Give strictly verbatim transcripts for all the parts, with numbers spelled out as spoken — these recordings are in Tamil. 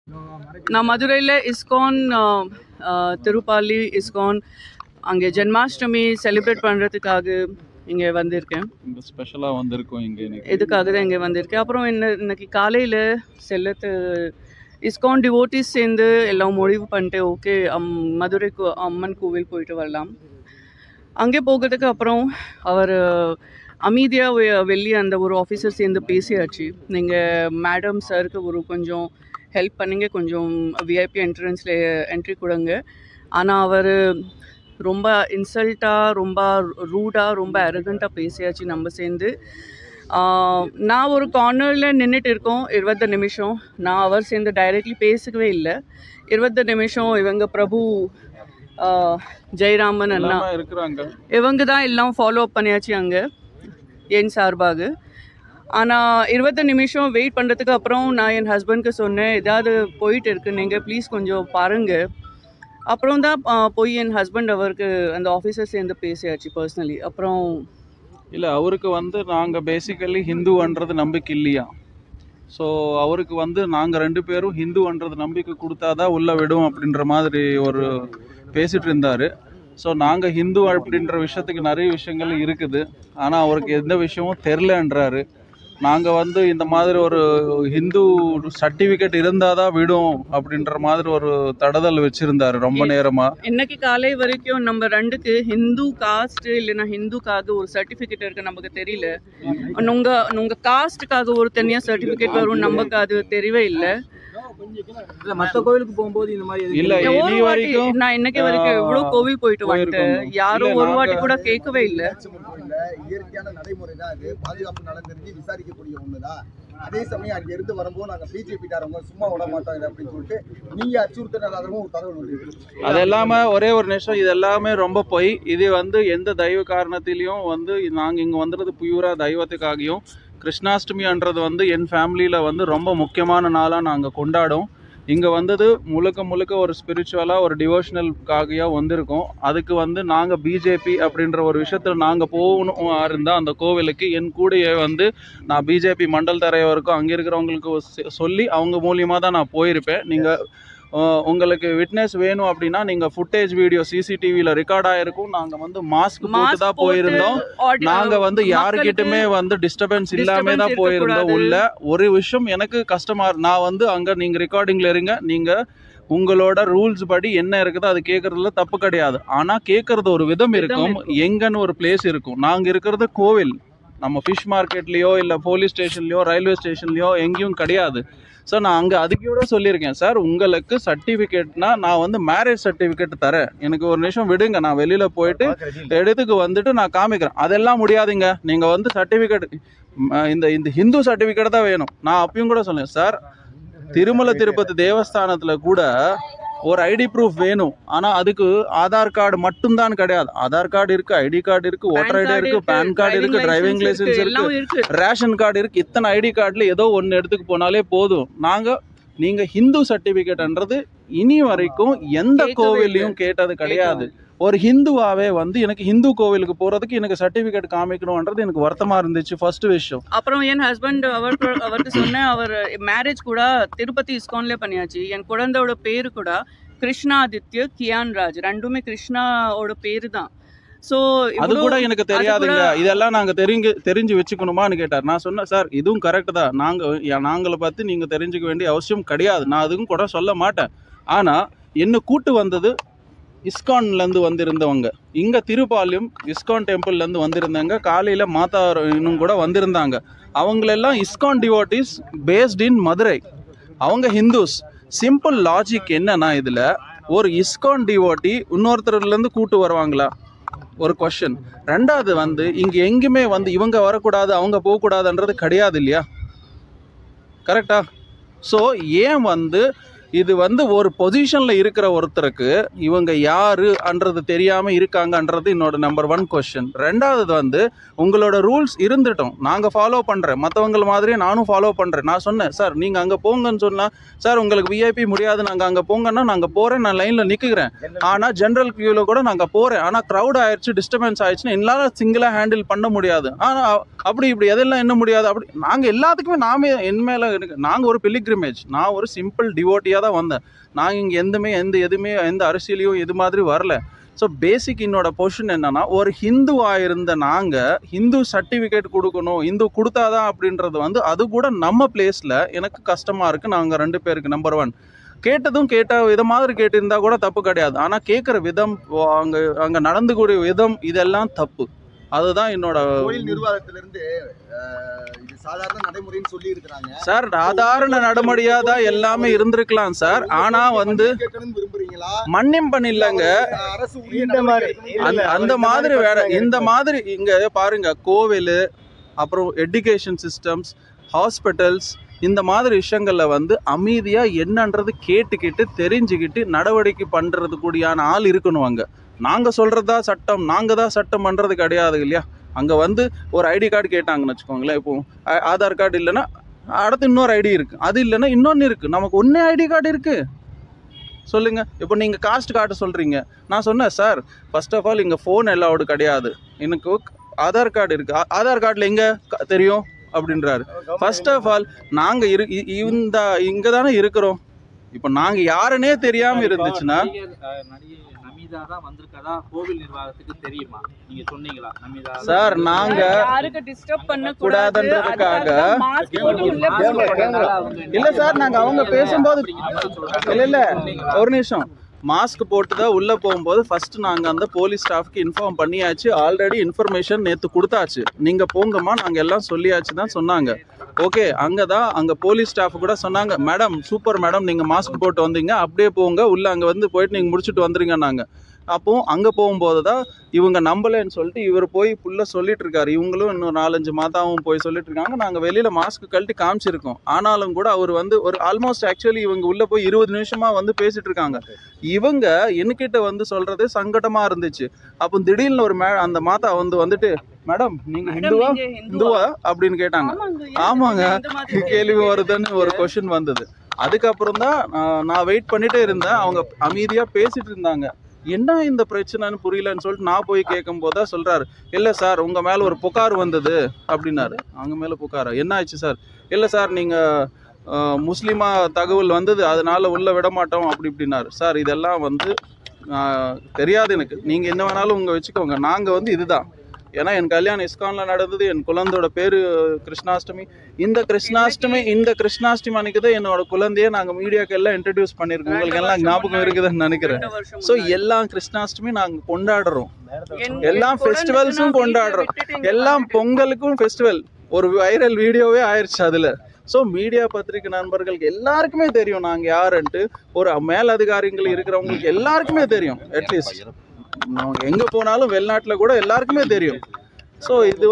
நான் மதுரையில் இஸ்கான் திருப்பாலி இஸ்கான் அங்கே ஜென்மாஷ்டமி செலிப்ரேட் பண்ணுறதுக்காக இங்கே வந்திருக்கேன். இங்கே ஸ்பெஷலாக வந்திருக்கோம். இங்கே இதுக்காக தான் இங்கே வந்திருக்கேன். அப்புறம் என்ன இன்னைக்கு காலையில் செல்லத்து இஸ்கான் டிவோட்டிஸ் சேர்ந்து எல்லாம் முடிவு பண்ணிட்டு ஓகே அம் மதுரை அம்மன் கோவில் போயிட்டு வரலாம். அங்கே போகிறதுக்கு அப்புறம் அவர் அமைதியாக வெளியே அந்த ஒரு ஆஃபீஸர் சேர்ந்து பேசியாச்சு. நீங்கள் மேடம் சாருக்கு ஒரு கொஞ்சம் ஹெல்ப் பண்ணிங்க, கொஞ்சம் விஐபி என்ட்ரன்ஸில் என்ட்ரி கொடுங்க. ஆனால் அவர் ரொம்ப இன்சல்ட்டாக ரொம்ப ரூடாக ரொம்ப அரகண்ட்டாக பேசியாச்சு நம்ம சேர்ந்து. நான் ஒரு கார்னரில் நின்றுட்டு இருக்கோம் இருபது நிமிஷம். நான் அவர் சேர்ந்து டைரெக்ட்லி பேசவே இல்லை. இருபது நிமிஷம் இவங்க பிரபு ஜெயராமன் அண்ணா இருக்கிறாங்க, இவங்க தான் எல்லாம் ஃபாலோ அப் பண்ணியாச்சு அங்கே என் சார்பாக. ஆனால் இருபது நிமிஷம் வெயிட் பண்ணுறதுக்கு அப்புறம் நான் என் ஹஸ்பண்ட்க்கு சொன்னேன், ஏதாவது போயிட்டு இருக்கு நீங்கள் ப்ளீஸ் கொஞ்சம் பாருங்கள். அப்புறம் தான் போய் என் ஹஸ்பண்ட் அவருக்கு அந்த ஆஃபீஸர் சேர்ந்து பேசியாச்சு பர்சனலி. அப்புறம் இல்லை அவருக்கு வந்து நாங்கள் பேசிக்கலி ஹிந்துன்றது நம்பிக்கை இல்லையா. ஸோ அவருக்கு வந்து நாங்கள் ரெண்டு பேரும் ஹிந்துன்றது நம்பிக்கை கொடுத்தாதான் உள்ளே விடும் அப்படின்ற மாதிரி ஒரு பேசிகிட்டு இருந்தார். ஸோ நாங்கள் ஹிந்து அப்படின்ற விஷயத்துக்கு நிறைய விஷயங்கள் இருக்குது, ஆனால் அவருக்கு எந்த விஷயமும் தெரிலன்றாரு. நாங்கள் வந்து இந்த மாதிரி ஒரு ஹிந்து சர்டிஃபிகேட் இருந்தால் தான் விடும் அப்படின்ற மாதிரி ஒரு தடதல் வச்சுருந்தாரு ரொம்ப நேரமாக. இன்னைக்கு காலை வரைக்கும் நம்ம ரெண்டுக்கு ஹிந்து காஸ்ட் இல்லைன்னா ஹிந்துக்காக ஒரு சர்டிஃபிகேட் இருக்குது நமக்கு தெரியல. உங்கள் உங்கள் காஸ்ட்டுக்காக ஒரு தனியாக சர்டிஃபிகேட் வரும் நமக்கு அது தெரியவே இல்லை. மற்ற கோவிலுக்கு போகும்போது இந்த மாதிரி இல்ல இனி வரைக்கும் நான் இன்னைக்கு வரைக்கும் எவ்வளவு கோவில் போயிட்டு வந்துட்டேன், யாரும் ஒரு வாட்டி கூட கேட்கவே இல்லை. இயற்கையான நடைமுறை தான் அது, பாதுகாப்பு நலன் தெரிஞ்சு விசாரிக்கக்கூடிய ஒண்ணுதான். அதே சமயம் அங்க இருந்து வரும்போது நாங்க பிஜேபி காரவங்க சும்மா விட மாட்டாங்க அப்படின்னு சொல்லிட்டு நீங்க அச்சுறுத்தினாலும் ஒரு தகவல் உண்டு. அது எல்லாமே ஒரே ஒரு நிமிஷம், இது எல்லாமே ரொம்ப பொய். இது வந்து எந்த தெய்வ காரணத்திலையும் வந்து நாங்கள் இங்கே வந்துடுறது பியூரா தெய்வத்துக்காகியும். கிருஷ்ணாஷ்டமின்றது வந்து என் ஃபேமிலியில் வந்து ரொம்ப முக்கியமான நாளாக நாங்கள் கொண்டாடும். இங்கே வந்தது முழுக்க முழுக்க ஒரு ஸ்பிரிச்சுவலாக ஒரு டிவோஷனலுக்காக வந்திருக்கோம். அதுக்கு வந்து நாங்கள் பிஜேபி அப்படின்ற ஒரு விஷயத்தில் நாங்கள் போகணும் இருந்தால் அந்த கோவிலுக்கு என் கூடயே வந்து நான் பிஜேபி மண்டல் தலைவருக்கும் அங்கே இருக்கிறவங்களுக்கு சொல்லி அவங்க மூலியமாக தான் நான் போயிருப்பேன். நீங்கள் உங்களுக்கு விட்னஸ் வேணும் அப்படின்னா நீங்கள் ஃபுட்டேஜ் வீடியோ சிசிடிவியில் ரெக்கார்ட் ஆகிருக்கும். நாங்கள் வந்து மாஸ்க் போட்டு தான் போயிருந்தோம். நாங்கள் வந்து யாருக்கிட்டுமே வந்து டிஸ்டர்பன்ஸ் இல்லாமல் தான் போயிருந்தோம் உள்ள. ஒரு விஷயம் எனக்கு கஷ்டமாக, நான் வந்து அங்கே நீங்கள் ரெக்கார்டிங்கில் இருங்க, நீங்கள் உங்களோட ரூல்ஸ் படி என்ன இருக்குதோ அது கேட்குறதுல தப்பு கிடையாது. ஆனால் கேட்குறது ஒரு விதம் இருக்கும், எங்கன்னு ஒரு பிளேஸ் இருக்கும். நாங்கள் இருக்கிறது கோவில், நம்ம ஃபிஷ் மார்க்கெட்லேயோ இல்லை போலீஸ் ஸ்டேஷன்லையோ ரயில்வே ஸ்டேஷன்லையோ எங்கேயும் கிடையாது. ஸோ நான் அங்கே அதுக்கு கூட சொல்லியிருக்கேன், சார் உங்களுக்கு சர்டிஃபிகேட்னா நான் வந்து மேரேஜ் சர்டிஃபிகேட் தரேன், எனக்கு ஒரு நிமிஷம் விடுங்க, நான் வெளியில் போயிட்டு இடத்துக்கு வந்துட்டு நான் காமிக்கிறேன். அதெல்லாம் முடியாதுங்க, நீங்கள் வந்து சர்டிஃபிகேட் இந்த இந்த ஹிந்து சர்டிஃபிகேட் தான் வேணும். நான் அப்பயும் கூட சொன்னேன், சார் திருமலை திருப்பதி தேவஸ்தானத்தில் கூட ஒரு ஐடி ப்ரூஃப் வேணும். ஆனால் அதுக்கு ஆதார் கார்டு மட்டும்தான் கிடையாது. ஆதார் கார்டு இருக்குது, ஐடி கார்டு இருக்குது, ஓட்டர் ஐடி இருக்குது, பேன் கார்டு இருக்குது, டிரைவிங் லைசன்ஸ் இருக்குது, ரேஷன் கார்டு இருக்குது. இத்தனை ஐடி கார்டில் ஏதோ ஒன்று எடுத்துக்கு போனாலே போதும். நாங்கள் நீங்கள் ஹிந்து சர்டிஃபிகேட்ன்றது இனி வரைக்கும் எந்த கோவிலையும் கேட்டது கிடையாது. ஒரு ஹிந்துவாவே வந்து எனக்கு ஹிந்து கோவிலுக்கு போகிறதுக்கு எனக்கு சர்டிஃபிகேட் காமிக்கணுன்றது எனக்கு வருத்தமாக இருந்துச்சு ஃபர்ஸ்ட் விஷயம். அப்புறம் என் ஹஸ்பண்ட் அவருக்கு அவருக்கு சொன்னேன், அவர் மேரேஜ் கூட திருப்பதி இஸ்கான்லேயே பண்ணியாச்சு. என் குழந்தையோட பேரு கூட கிருஷ்ணாதித்ய கியான் ராஜ், ரெண்டுமே கிருஷ்ணாவோட பேரு தான். ஸோ அது கூட எனக்கு தெரியாதுங்க, இதெல்லாம் நாங்கள் தெரிஞ்சு தெரிஞ்சு வச்சுக்கணுமான்னு கேட்டார். நான் சொன்னேன், சார் இதுவும் கரெக்டு தான், நாங்கள் நாங்களை பார்த்து நீங்கள் தெரிஞ்சுக்க வேண்டிய அவசியம் கிடையாது, நான் அதுவும் கூட சொல்ல மாட்டேன். ஆனால் என்ன கூட்டு வந்தது இஸ்கான்லேருந்து வந்திருந்தவங்க, இங்கே திருப்பாலியம் இஸ்கான் டெம்பிள்லேருந்து வந்திருந்தாங்க. காலையில் மாதா இன்னும் கூட வந்திருந்தாங்க. அவங்களெல்லாம் ISKCON devotees based in Madurai, அவங்க ஹிந்துஸ். சிம்பிள் லாஜிக் என்னன்னா, இதில் ஒரு இஸ்கான் டிவோட்டி இன்னொருத்தர்லேருந்து கூட்டு வருவாங்களா? ஒரு கொஸ்டின். ரெண்டாவது வந்து இங்கே எங்கேயுமே வந்து இவங்க வரக்கூடாது அவங்க போகக்கூடாதுன்றது கிடையாது இல்லையா, கரெக்டா? ஸோ ஏன் வந்து இது வந்து ஒரு பொசிஷனில் இருக்கிற ஒருத்தருக்கு இவங்க யாருன்றது தெரியாமல் இருக்காங்கன்றது என்னோட நம்பர் ஒன் கொஸ்டின். ரெண்டாவது வந்து உங்களோட ரூல்ஸ் இருந்துட்டோம், நாங்கள் ஃபாலோ பண்ணுறேன், மற்றவங்க மாதிரியே நானும் ஃபாலோ பண்ணுறேன். நான் சொன்னேன், சார் நீங்கள் அங்கே போங்கன்னு சொன்னால், சார் உங்களுக்கு விஐபி முடியாது நாங்கள் அங்கே போங்கன்னா நாங்கள் போகிறேன், நான் லைனில் நிற்கிறேன். ஆனால் ஜென்ரல் கியூவில் கூட நாங்கள் போகிறேன். ஆனால் க்ரௌட் ஆயிடுச்சு, டிஸ்டர்பன்ஸ் ஆயிடுச்சுன்னா என்னால் சிங்கிளாக ஹேண்டில் பண்ண முடியாது. ஆனால் அப்படி இப்படி எதெல்லாம் என்ன முடியாது, அப்படி நாங்கள் எல்லாத்துக்குமே நாமே என் மேலே இருக்கு. நாங்கள் ஒரு பிலிக்ரிமேஜ், நான் ஒரு சிம்பிள் டிவோட்டியாக வழியாக தான் வந்தேன். நாங்கள் இங்கே எந்தமே எந்த எதுவுமே எந்த அரசியலையும் இது மாதிரி வரல. ஸோ பேசிக் என்னோட பொசிஷன் என்னன்னா, ஒரு ஹிந்துவாக இருந்த நாங்கள் ஹிந்து சர்டிஃபிகேட் கொடுக்கணும், ஹிந்து கொடுத்தாதான் அப்படின்றது வந்து அது கூட நம்ம பிளேஸில் எனக்கு கஷ்டமாக இருக்குது. நாங்கள் ரெண்டு பேருக்கு நம்பர் ஒன் கேட்டதும் கேட்ட வித மாதிரி கேட்டிருந்தா கூட தப்பு கிடையாது. ஆனால் கேட்குற விதம், அங்கே அங்கே நடந்துக்கூடிய விதம் இதெல்லாம் தப்பு. அதுதான் என்னோட கோயில் நிர்வாகத்திலிருந்து இது சாதாரண நடைமுறைன்னு சொல்லி இருக்கிறாங்க சார். சாதாரண நடைமுறையா தான் எல்லாமே இருந்திருக்கலாம் சார். ஆனா வந்து விரும்புறீங்களா மன்னிப்பன் இல்லைங்க, அரசு இந்த மாதிரி அந்த மாதிரி வேற இந்த மாதிரி இங்க பாருங்க, கோவில் அப்புறம் எஜுகேஷன் சிஸ்டம்ஸ், ஹாஸ்பிட்டல்ஸ், இந்த மாதிரி விஷயங்கள்ல வந்து அமைதியா என்னன்றது கேட்டுக்கிட்டு தெரிஞ்சுக்கிட்டு நடவடிக்கை பண்றது கூடியான ஆள் இருக்கணும். அங்க நாங்க சொல்றதா சட்டம், நாங்க தான் சட்டம் பண்றது கிடையாது இல்லையா. அங்கே வந்து ஒரு ஐடி கார்டு கேட்டாங்கன்னு வச்சுக்கோங்களேன். இப்போ ஆதார் கார்டு இல்லைன்னா அடுத்து இன்னொரு ஐடி இருக்குது, அது இல்லைன்னா இன்னொன்று இருக்குது. நமக்கு ஒன்றே ஐடி கார்டு இருக்குது சொல்லுங்கள். இப்போ நீங்கள் காஸ்ட் கார்டு சொல்கிறீங்க, நான் சொன்னேன் சார் ஃபர்ஸ்ட் ஆஃப் ஆல் இங்கே ஃபோன் அலௌடு கிடையாது, எனக்கு ஆதார் கார்டு இருக்குது. ஆதார் கார்டில் எங்கே தெரியும் அப்படின்றாரு. ஃபர்ஸ்ட் ஆஃப் ஆல் நாங்கள் இரு இந்த இங்கே தானே இருக்கிறோம். இப்போ நாங்கள் யாருன்னே தெரியாமல் இருந்துச்சுன்னா சார் நாங்க கூடாதுன்றதுக்காக இல்ல சார், நாங்க அவங்க பேசும்போது இல்ல இல்ல ஒரு நிமிஷம் மாஸ்க் போட்டு தான் உள்ள போகும்போது ஃபர்ஸ்ட் நாங்க அந்த போலீஸ் ஸ்டாஃப்க்கு இன்ஃபார்ம் பண்ணியாச்சு. ஆல்ரெடி இன்ஃபர்மேஷன் நேற்று கொடுத்தாச்சு, நீங்க போங்கம்மா நாங்க எல்லாம் சொல்லியாச்சு தான் சொன்னாங்க. ஓகே, அங்கே தான் அங்கே போலீஸ் ஸ்டாஃப் கூட சொன்னாங்க, மேடம் சூப்பர் மேடம் நீங்கள் மாஸ்க் போட்டு வந்தீங்க, அப்படியே போங்க உள்ளே, அங்கே வந்து போயிட்டு நீங்கள் முடிச்சுட்டு வந்துடுங்க. நாங்கள் அப்போ அங்கே போகும்போது தான் இவங்க நம்பலைன்னு சொல்லிட்டு இவர் போய் ஃபுல்லாக சொல்லிட்டு இருக்காரு. இவங்களும் இன்னும் நாலஞ்சு மாதாவும் போய் சொல்லிட்டு இருக்காங்க. நாங்கள் வெளியில் மாஸ்க் கழட்டி காமிச்சிருக்கோம். ஆனாலும் கூட அவர் வந்து ஒரு ஆல்மோஸ்ட் ஆக்சுவலி இவங்க உள்ளே போய் இருபது நிமிஷமாக வந்து பேசிட்டு இருக்காங்க. இவங்க என்கிட்ட வந்து சொல்றது சங்கடமாக இருந்துச்சு. அப்போ திடீர்னு ஒரு மே அந்த மாதா வந்து வந்துட்டு மேடம் நீங்க ஹிந்துவா ஹிந்துவா அப்படின்னு கேட்டாங்க. ஆமாங்க, கேள்வி வருதுன்னு ஒரு கொஸ்டின் வந்தது. அதுக்கப்புறம் தான் நான் வெயிட் பண்ணிட்டே இருந்தேன். அவங்க அமைதியா பேசிட்டு இருந்தாங்க. என்ன இந்த பிரச்சனைன்னு புரியலன்னு சொல்லிட்டு நான் போய் கேட்கும் போது தான் சொல்றாரு, இல்லை சார் உங்க மேல ஒரு புகார் வந்தது அப்படின்னாரு. அவங்க மேல புகாரா, என்ன ஆச்சு சார்? இல்லை சார் நீங்க முஸ்லீமா தகவல் வந்தது, அதனால உள்ள விட மாட்டோம் அப்படி இப்படின்னாரு. சார் இதெல்லாம் வந்து தெரியாது எனக்கு, நீங்க என்ன வேணாலும் உங்க வச்சுக்கோங்க. நாங்க வந்து இதுதான், ஏன்னா என் கல்யாணம் இஸ்கான்ல நடந்தது, என் குழந்தையோட பேரு கிருஷ்ணாஷ்டமி. இந்த கிருஷ்ணாஷ்டமி இந்த கிருஷ்ணாஷ்டமி அன்னைக்கு தான் என்னோட குழந்தைய நாங்கள் மீடியாக்கு எல்லாம் இன்ட்ரடியூஸ் பண்ணியிருக்கோம். உங்களுக்கு எல்லாம் ஞாபகம் இருக்குதுன்னு நினைக்கிறேன். ஸோ எல்லாம் கிருஷ்ணாஷ்டமி நாங்கள் கொண்டாடுறோம், எல்லாம் ஃபெஸ்டிவல்ஸும் கொண்டாடுறோம், எல்லாம் பொங்கலுக்கும் ஃபெஸ்டிவல். ஒரு வைரல் வீடியோவே ஆயிடுச்சு அதில். ஸோ மீடியா பத்திரிகை நண்பர்களுக்கு எல்லாருக்குமே தெரியும் நாங்கள் யாருன்ட்டு. ஒரு மேலதிகாரிகள் இருக்கிறவங்களுக்கு எல்லாருக்குமே தெரியும். அட்லீஸ்ட் எங்க போனாலும் வெளிநாட்டுல கூட எல்லாருக்குமே தெரியும். சோ இது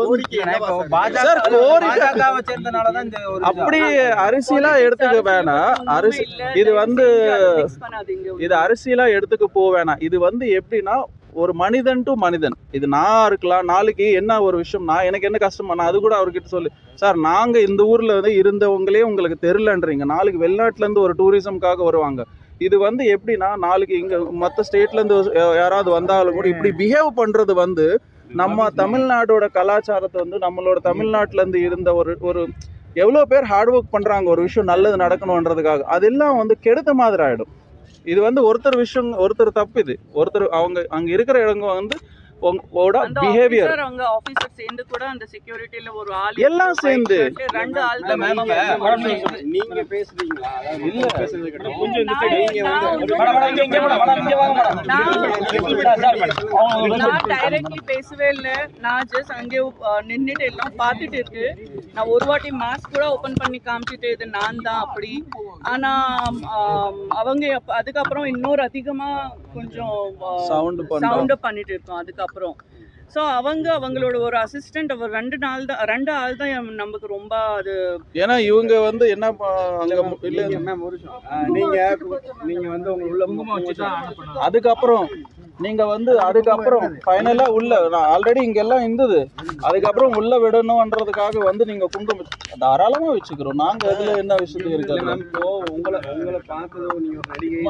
அப்படி அரசியலா எடுத்துக்க வேணாம். அரசு இது வந்து இது அரசியலா எடுத்துக்க போக வேணாம். இது வந்து எப்படின்னா ஒரு மனிதன் டு மனிதன். இது நான் இருக்கலாம், நாளைக்கு என்ன ஒரு விஷயம் நான் எனக்கு என்ன கஷ்டமா நான் அது கூட அவர்கிட்ட சொல்லு, சார் நாங்க இந்த ஊர்ல வந்து இருந்தவங்களே உங்களுக்கு தெரியலன்றீங்க, நாளைக்கு வெளிநாட்டுல இருந்து ஒரு டூரிசம்காக வருவாங்க. இது வந்து எப்படின்னா நாளைக்கு இங்க மற்ற ஸ்டேட்ல இருந்து யாராவது வந்தாலும் கூட இப்படி பிஹேவ் பண்றது வந்து நம்ம தமிழ்நாடோட கலாச்சாரத்தை வந்து நம்மளோட தமிழ்நாட்டுல இருந்து இருந்த ஒரு ஒரு எவ்வளோ பேர் ஹார்ட் ஒர்க் பண்றாங்க ஒரு விஷயம் நல்லது நடக்கணுன்றதுக்காக, அதெல்லாம் வந்து கெடுத்த மாதிரி ஆயிடும். இது வந்து ஒருத்தர் விஷயம் ஒருத்தர் தப்பு. இது ஒருத்தர் அவங்க அங்க இருக்கிற இடங்க வந்து பிஹேவியர் சேர்ந்து கூட அந்த செக்யூரிட்டில ஒரு ஆள் எல்லாம் சேர்ந்து ரெண்டு ஆள் நீங்க பேசுறீங்களா? இல்ல பேசுறது கிட்ட கொஞ்சம் இந்த சைடு நீங்க நான் டைரக்ட்லி பேசவே இல்லை. நான் ஜஸ்ட் அங்கே நின்றுட்டு எல்லாம் பார்த்துட்டு இருக்கு. நான் ஒரு வாட்டி மாஸ்க் கூட ஓப்பன் பண்ணி காமிச்சிட்டு இது நான் தான் அப்படி. ஆனா அவங்க அதுக்கப்புறம் இன்னொரு அதிகமா கொஞ்சம் சவுண்ட் பண்ணிட்டு இருக்கோம். அதுக்கப்புறம் ஸோ அவங்க அவங்களோட ஒரு அசிஸ்டன்ட் அவர் ரெண்டு நாள் தான் ரெண்டு ஆள் தான் நமக்கு ரொம்ப அது. ஏன்னா இவங்க வந்து என்ன நீங்க நீங்க வந்து உங்க உள்ள அதுக்கப்புறம் நீங்க வந்து அதுக்கப்புறம் ஃபைனலா உள்ள ஆல்ரெடி இங்க எல்லாம் இருந்தது, அதுக்கப்புறம் உள்ள விடணும்ன்றதுக்காக வந்து நீங்க குங்குமம் தாராளமா வச்சுக்கிறோம். நாங்க அதுல என்ன விஷயத்துக்கு இருக்காது. இப்போ உங்களை உங்களை பார்த்ததும் நீங்க ஒரு நடிகை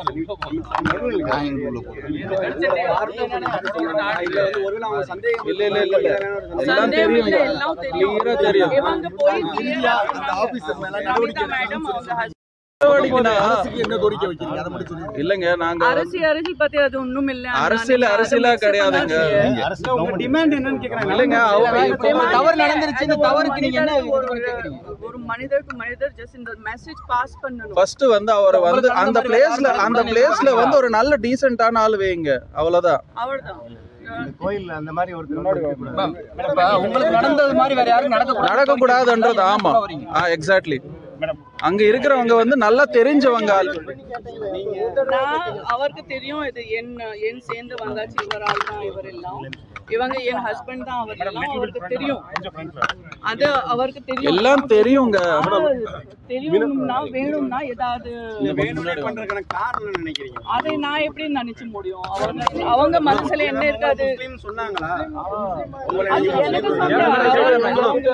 இல்ல இல்ல இல்ல இல்ல எல்லாம் தெரியும், கிளியரா தெரியும். இவங்க போய் ஆபீசர் மேல நடவடிக்கை அரசுக்கு என்ன கோரிக்கை வைக்கிறீங்க அதை மட்டும் சொல்லுங்க. இல்லங்க நாங்க அரசி அரசி பத்தி அது ஒண்ணும் இல்ல. அரசியல் அரசியலா கிடையாதுங்க. டிமாண்ட் என்னன்னு கேக்குறாங்க. இல்லங்க அவங்க தவறு நடந்துருச்சு, இந்த தவறுக்கு நீங்க என்ன ஒரு மனிதர் டு மனிதர் ஜஸ்ட் இந்த மெசேஜ் பாஸ் பண்ணனும். ஃபர்ஸ்ட் வந்து அவர் வந்து அந்த பிளேஸ்ல அந்த பிளேஸ்ல வந்து ஒரு நல்ல டீசென்ட்டான ஆள் வைங்க, அவ்வளவுதான். அவ்வளவுதான். கோயில்ல அந்த மாதிரி ஒரு உங்களுக்கு நடந்தது மாதிரி வேற யாரும் நடக்க நடக்க கூடாதுன்றது. ஆமா எக்ஸாக்ட்லி. அங்க இருக்கிறவங்க வந்து நல்லா தெரிஞ்சவங்க. நான் அவருக்கு தெரியும் இது என் என் சேர்ந்து வந்தாச்சு, இவரால் தான் இவர் எல்லாம், இவங்க என் ஹஸ்பண்ட் தான் அவர் எல்லாம், அவருக்கு தெரியும். அது அவருக்கு தெரியும், எல்லாம் தெரியுங்க. தெரியும்னா வேணும்னா ஏதாவது பண்றதுக்கான காரணம் நினைக்கிறீங்க? அதை நான் எப்படி நினைச்சு முடியும்? அவங்க அவங்க மனசுல என்ன இருக்காது சொன்னாங்களா? அது எனக்கு சொன்னாங்க.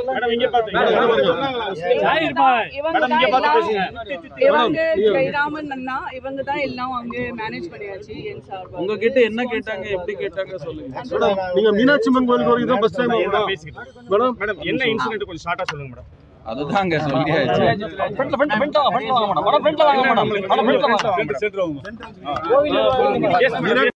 இவங்க ஜெயராமன் அண்ணா இவங்க தான் எல்லாம் அங்க மேனேஜ் பண்ணியாச்சு. என் சார் உங்ககிட்ட என்ன கேட்டாங்க, எப்படி கேட்டாங்க சொல்லுங்க. நீங்க மீனாட்சி அம்மன் கோயிலுக்கு வரீங்க தான் ஃபர்ஸ்ட் டைம் மேடம். மேடம் என்ன இன்சிடென்ட் கொஞ்சம் ஷார்ட்டா சொல்லுங்க மேடம். அதுதாங்க சொல்லியாச்சு. ஃப்ரண்ட்ல ஃப்ரண்ட்ல ஃப்ரண்ட்ல வாங்க மேடம். மேடம் ஃப்ரண்ட்ல வாங்க மேடம். மேடம் ஃப்ரண்ட்ல வாங்க. சென்டர் வாங்க.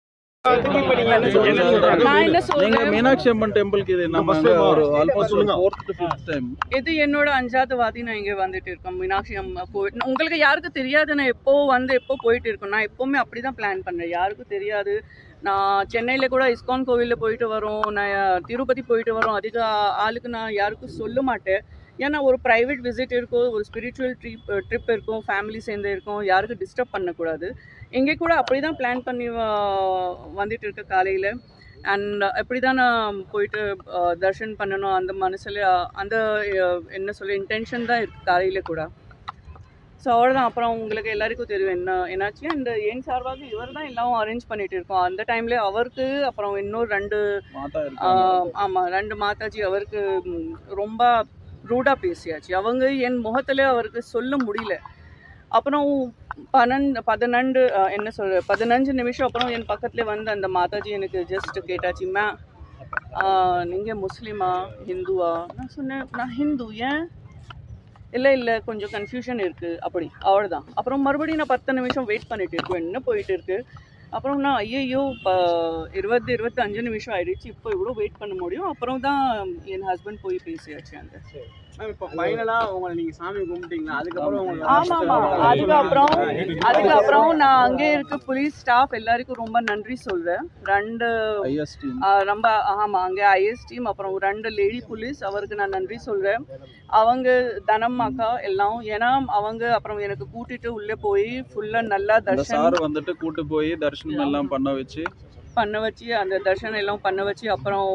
நான் என்ன நீங்க சொல்றேன், மீனாட்சி அம்மன் டெம்பிளுக்கு இது நம்ம ஒரு ஆல்மோஸ்ட் ஒரு fourth to fifth டைம். இது என்னோட அஞ்சாவது வாதி நான் இங்க வந்துட்டு இருக்கேன். மீனாட்சி அம்மா கோயில் உங்களுக்கு யாருக்கு தெரியாது, நான் எப்போ வந்து எப்போ போயிட்டு இருக்கேன். நான் எப்பவுமே அப்படிதான் பிளான் பண்றேன், யாருக்கும் தெரியாது. நான் சென்னையில கூட இஸ்கான் கோவில்ல போயிட்டு வரோம், நான் திருப்பதி போயிட்டு வரோம். அதிக ஆளுக்கு நான் யாருக்கும் சொல்ல மாட்டேன். ஏன்னா ஒரு ப்ரைவேட் விசிட் இருக்கும், ஒரு ஸ்பிரிச்சுவல் ட்ரிப் ட்ரிப் இருக்கும், ஃபேமிலி சேர்ந்து இருக்கும், யாருக்கும் டிஸ்டர்ப் பண்ணக்கூடாது. இங்கே கூட அப்படி தான் பிளான் பண்ணி வந்துட்டு இருக்க காலையில். அண்ட் எப்படி தான் நான் போயிட்டு தர்ஷன் பண்ணணும் அந்த மனசில் அந்த என்ன சொல்ல இன்டென்ஷன் தான் இருக்குது காலையில் கூட. ஸோ அவ்வளோதான். அப்புறம் உங்களுக்கு எல்லாருக்கும் தெரியும் என்ன என்னாச்சு. அண்ட் என் சார்பாக இவர் தான் எல்லாம் அரேஞ்ச் பண்ணிட்டு இருக்கோம். அந்த டைம்ல அவருக்கு அப்புறம் இன்னொரு ரெண்டு ஆமாம் ரெண்டு மாதாஜி அவருக்கு ரொம்ப ரூடாக பேசியாச்சு. அவங்க என் முகத்தில் அவருக்கு சொல்ல முடியல. அப்புறம் பன்னெண்டு பதினெண்டு என்ன சொல்ற பதினஞ்சு நிமிஷம் அப்புறம் என் பக்கத்தில் வந்து அந்த மாதாஜி எனக்கு ஜஸ்ட் கேட்டாச்சு, மே நீங்கள் முஸ்லீமா ஹிந்துவா? நான் சொன்னேன் நான் ஹிந்து. ஏன்? இல்லை இல்லை கொஞ்சம் கன்ஃபியூஷன் இருக்குது அப்படி. அவ்வளோதான். அப்புறம் மறுபடியும் நான் பத்து நிமிஷம் வெயிட் பண்ணிட்டு இருக்கேன், என்ன போயிட்டு இருக்கு. அப்புறம் நான் ஐயோ இப்போ இருபது இருபத்தி அஞ்சு நிமிஷம் ஆயிடுச்சு, இப்போ இவ்வளோ வெயிட் பண்ண முடியும். அப்புறம் தான் என் ஹஸ்பண்ட் போய் பேசியாச்சு அந்த. இப்போ ஃபைனலா உங்களை நீங்க சாமி கும்பிட்டீங்களா? அதுக்கப்புறம் உங்களுக்கு ஆமாம் ஆமாம் அதுக்கப்புறம் அதுக்கப்புறம் நான் அங்கே இருக்க போலீஸ் ஸ்டாஃப் எல்லாருக்கும் ரொம்ப நன்றி சொல்கிறேன். ரெண்டு ரொம்ப ஆமாம் அங்கே ஐஎஸ் டீம் அப்புறம் ரெண்டு லேடி போலீஸ் அவருக்கு நான் நன்றி சொல்கிறேன். அவங்க தனம் அக்கா எல்லாம், ஏன்னா அவங்க அப்புறம் எனக்கு கூட்டிட்டு உள்ளே போய் ஃபுல்லாக நல்லா தர்ஷன் வந்துட்டு கூட்டு போய் தர்ஷனம் எல்லாம் பண்ண வச்சு பண்ண வச்சு அந்த தர்ஷனம் எல்லாம் பண்ண வச்சு அப்புறம்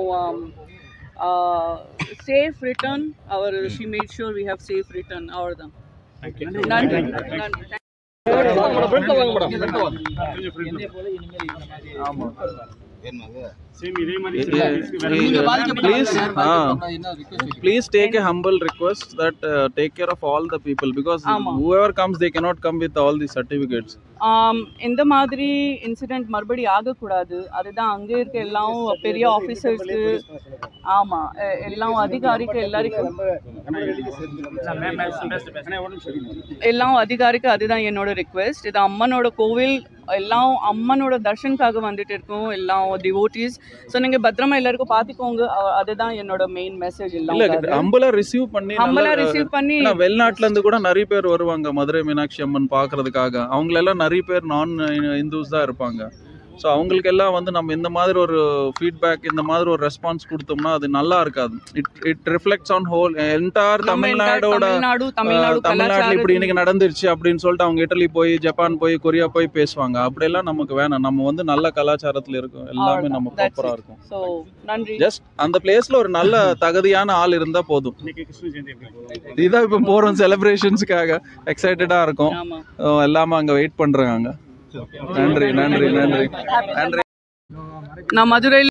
சேஃப் ரிட்டர்ன் அவர் she made sure we have safe return. அவ்வளோதான். நன்றி நன்றி. Please, uh, please take a humble request that uh, take care of all the people because whoever comes they cannot come with all the certificates. இந்த மாதிரி இன்சிடென்ட் மறுபடி ஆகக்கூடாது. அதுதான் அங்கே இருக்க எல்லாம் பெரிய ஆஃபீஸர்ஸ்க்கு ஆமாம் எல்லாம் அதிகாரிக்கு எல்லாருக்கும் எல்லாம் அதிகாரிக்கு அதுதான் என்னோட ரிக்வெஸ்ட். இது அம்மனோட கோவில், எல்லாம் அம்மனோட தர்ஷனுக்காக வந்துட்டு இருக்கோம் எல்லாம் டிவோட்டீஸ். ஸோ நீங்கள் பத்திரமா எல்லாருக்கும் பார்த்துக்கோங்க, அதுதான் என்னோட மெயின் மெசேஜ். எல்லாம் அம்பலா ரிசீவ் பண்ணி அம்பலா ரிசீவ் பண்ணி வெளிநாட்டுல இருந்து கூட நிறைய பேர் வருவாங்க மதுரை மீனாட்சி அம்மன் பார்க்கறதுக்காக. அவங்களெல்லாம் நிறைய பேர் நான் இந்துஸ் தான் இருப்பாங்க. ஸோ அவங்களுக்கு எல்லாம் வந்து நம்ம இந்த மாதிரி ஒரு ஃபீட்பேக் இந்த மாதிரி ஒரு ரெஸ்பான்ஸ் கொடுத்தோம்னா அது நல்லா இருக்காது. It it reflects on whole entire தமிழ்நாடோட தமிழ்நாட்டில் இப்படி இன்னைக்கு நடந்துருச்சு அப்படின்னு சொல்லிட்டு அவங்க இட்டலி போய் ஜப்பான் போய் கொரியா போய் பேசுவாங்க. அப்படியெல்லாம் நமக்கு வேணாம். நம்ம வந்து நல்ல கலாச்சாரத்தில் இருக்கும், எல்லாமே நம்ம ப்ராப்பராக இருக்கும். ஜஸ்ட் அந்த பிளேஸ்ல ஒரு நல்ல தகுதியான ஆள் இருந்தா போதும். இதான் இப்போ போறோம் செலிப்ரேஷன்ஸ்க்காக எக்ஸைட்டடா இருக்கும். எல்லாமே அங்க வெயிட் பண்றாங்க. நன்றி நன்றி நன்றி நன்றி. நான் மதுரையில்